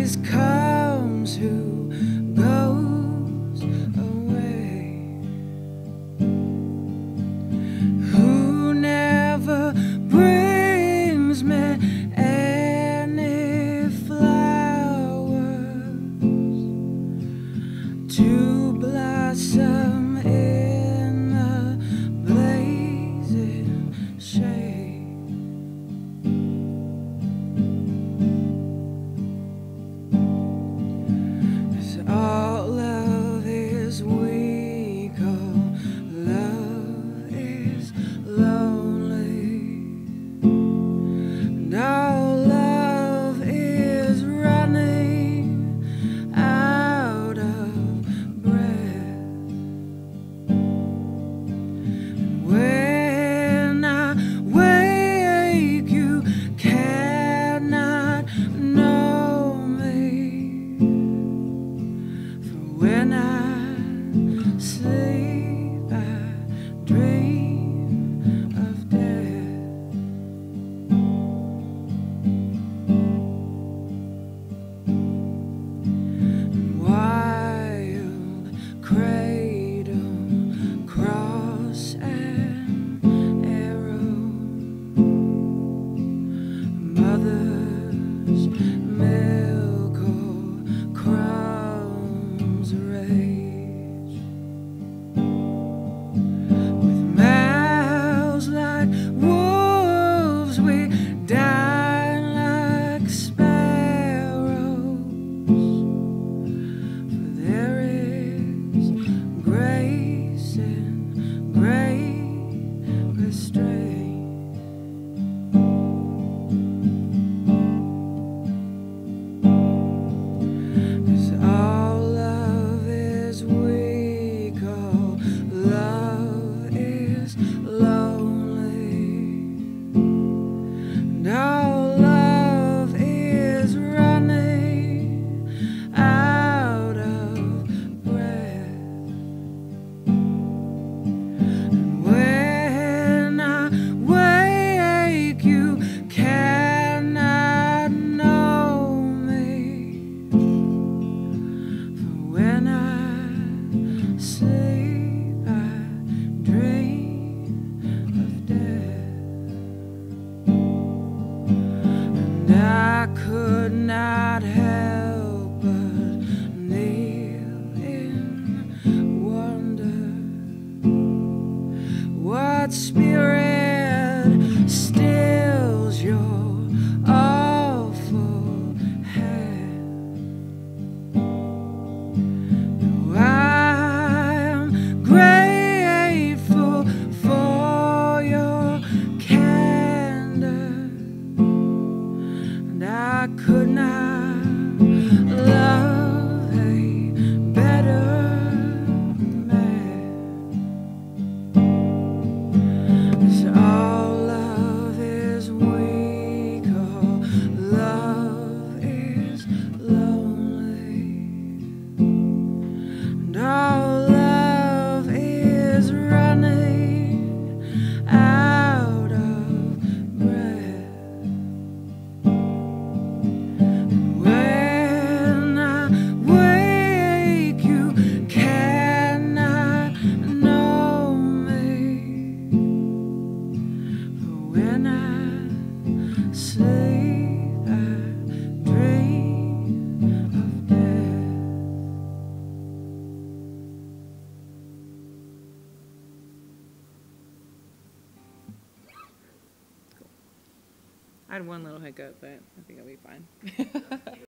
always comes who goes away, who never brings me any flowers to blossom in the blazing shade. All love is weak, all love is lonely, and all love is running out of breath. And when I wake, you cannot know me. When I sleep, I dream of death. 'Wild cradle, cross and arrow, mother's milk or crumbs rage, with mouths like wolves, we die like sparrows, for there is grace in great restraint. 'Cause all love is weak, all love is lonely, and all love is running out of breath. And when I wake, you cannot know me. When I sleep, I dream of death, and I could not help but kneel in wonder. What spirit stills your awful hand? I'm grateful for your candor, and I could not love a better man. 'Cause all love is weak, all love is lonely, and all love is running out of breath. And when I wake, you cannot know me. But when I sleep, I dream of death. I had one little hiccup, but I think I'll be fine.